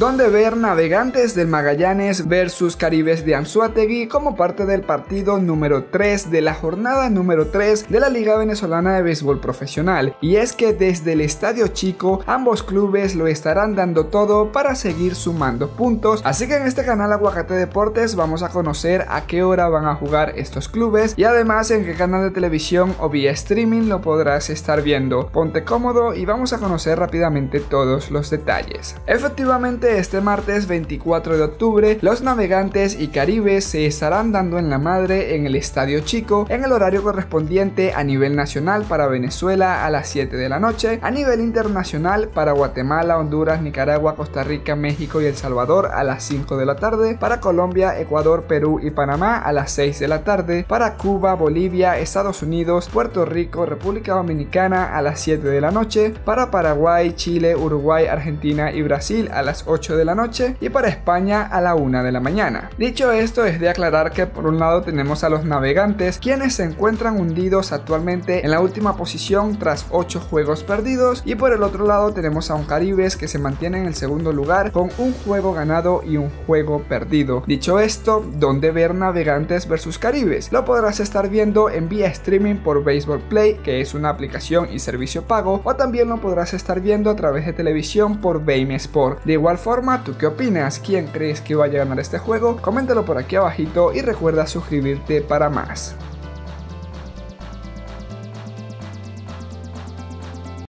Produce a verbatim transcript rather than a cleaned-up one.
donde ver Navegantes del Magallanes versus Caribes de Anzoátegui como parte del partido número tres de la jornada número tres de la Liga Venezolana de Béisbol Profesional. Y es que desde el Estadio Chico ambos clubes lo estarán dando todo para seguir sumando puntos, así que en este canal Aguacate Deportes vamos a conocer a qué hora van a jugar estos clubes y además en qué canal de televisión o vía streaming lo podrás estar viendo. Ponte cómodo y vamos a conocer rápidamente todos los detalles. Efectivamente, este martes veinticuatro de octubre los Navegantes y Caribes se estarán dando en la madre en el Estadio Chico en el horario correspondiente a nivel nacional para Venezuela a las siete de la noche, a nivel internacional para Guatemala, Honduras, Nicaragua, Costa Rica, México y El Salvador a las cinco de la tarde, para Colombia, Ecuador, Perú y Panamá a las seis de la tarde, para Cuba, Bolivia, Estados Unidos, Puerto Rico, República Dominicana a las siete de la noche, para Paraguay, Chile, Uruguay, Argentina y Brasil a las ocho de la noche y para España a la una de la mañana. Dicho esto, es de aclarar que por un lado tenemos a los Navegantes, quienes se encuentran hundidos actualmente en la última posición tras ocho juegos perdidos, y por el otro lado tenemos a un Caribes que se mantiene en el segundo lugar con un juego ganado y un juego perdido. Dicho esto, ¿dónde ver Navegantes versus Caribes? Lo podrás estar viendo en vía streaming por Baseball Play, que es una aplicación y servicio pago, o también lo podrás estar viendo a través de televisión por Bein Sport. De igual forma, ¿tú qué opinas? ¿Quién crees que vaya a ganar este juego? Coméntalo por aquí abajito y recuerda suscribirte para más.